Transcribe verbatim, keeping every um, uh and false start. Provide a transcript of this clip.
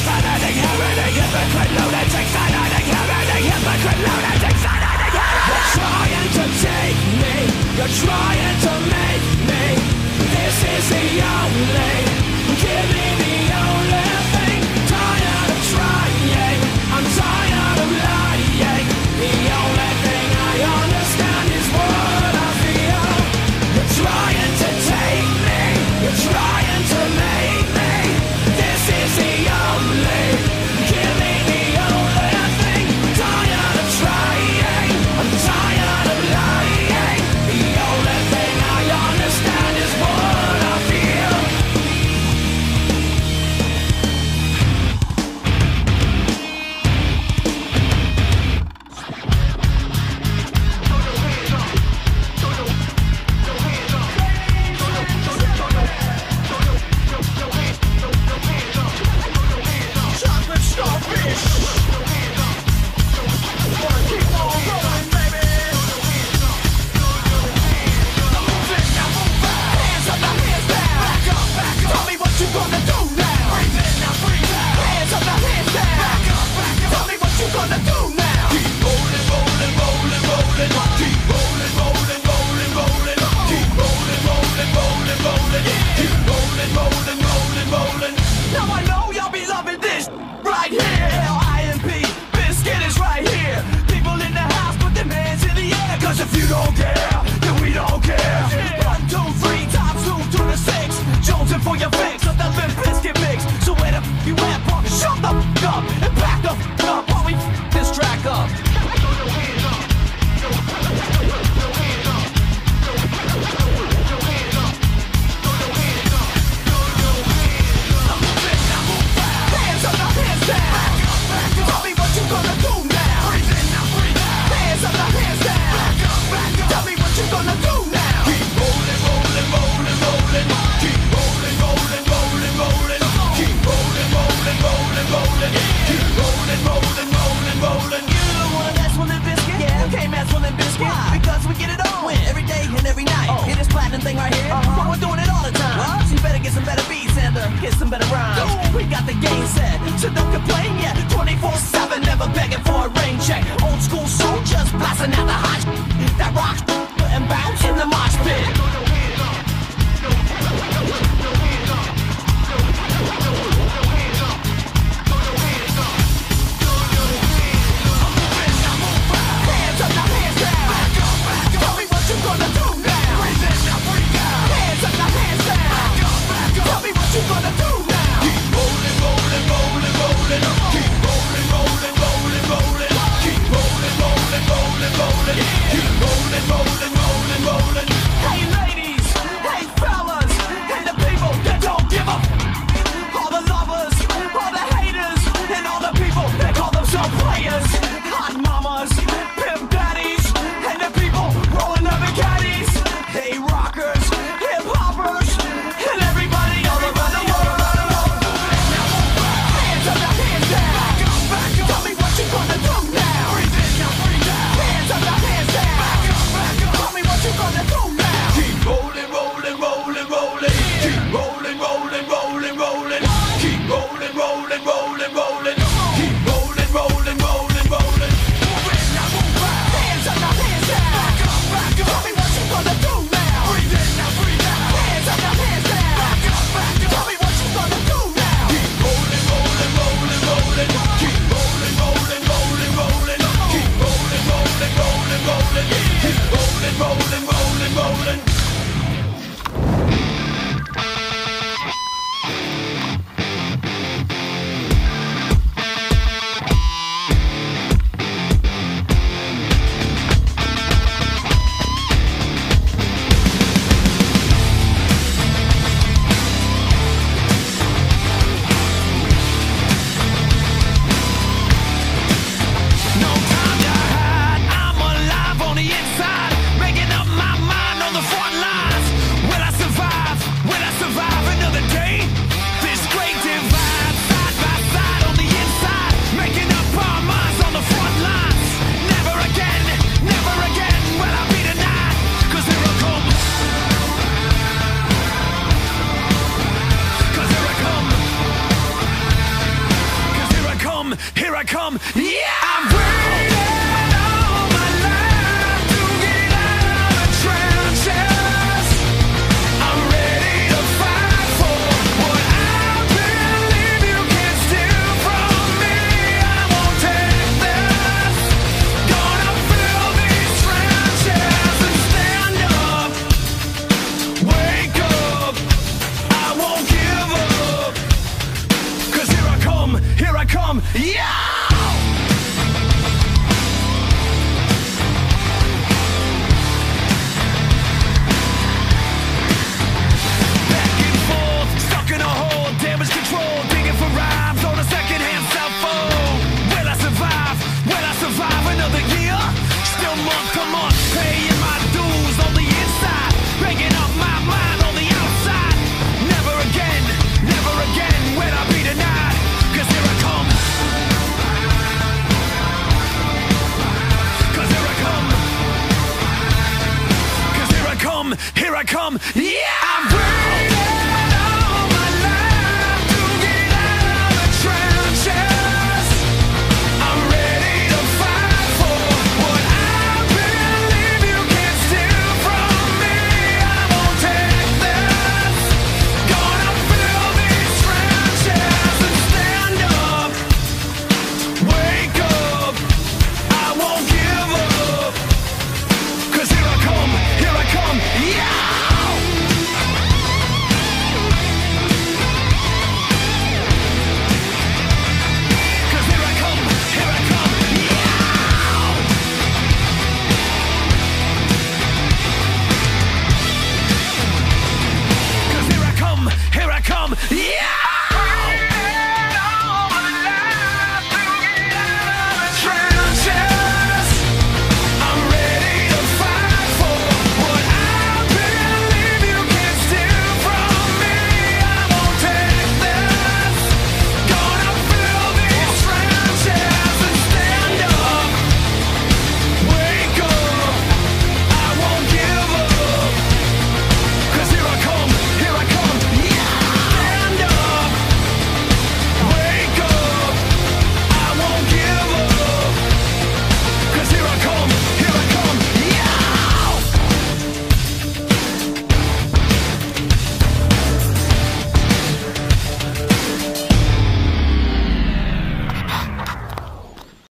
Fanatic, heretic, hypocrite, lunatic. Fanatic, heretic, hypocrite, lunatic. Fanatic, heretic. You're trying to take me. You're trying to make me. This is the only. Give me the only thing. Tired of trying. I'm tired of lying. The only thing I understand is what I feel. You're trying to take me. You're trying to make me. This is the only. Give me the only thing. Tired of trying. I'm tired of lying. The only thing I understand is what I feel. Chocolate starfish. Wanna keep on rolling, baby. Hands up, now hands down. Back up, back up. Tell me what you gonna do now. Breathe in, now breathe out. Hands up, now hands down. Back up, back up. Tell me what you gonna do now. Keep rolling, rolling, rolling, rolling. Keep rolling, rolling, rolling, rolling. Keep rolling, rolling, rolling, rolling. Keep rolling, rolling, rolling, rolling. Now I know y'all be loving this right here. L I M P, Biscuit is right here. People in the house, put them hands in the air. Cause if you don't care, then we don't care. One, two, three, times two to the six. Jonesing for your fix of the Limp Biscuit mix. So where the f you at, punk? Shut the f up and back the f up while we f this track up. Hands up, now hands down. Tell me what you gonna do now. Hands up, now hands down. Tell me what you gonna do now. Keep rolling, rolling, rolling, rolling. Keep rolling, rolling, rolling, rolling. Keep rolling, rolling, rolling, rolling. Keep rolling, rolling, rolling, rolling. You wanna mess with Limp Bizkit? Yeah, you can't mess with Limp Bizkit. Why? Because we get it on every day and every night. Oh. Hear this platinum thing right here? Uh-huh. But we're doing it all the time. What? So you better get some better beats and uh, get some better rhymes. Ooh. We got the game set, so don't complain yet. twenty-four seven, never begging for a rain check. Old school soldiers blasting out the hot.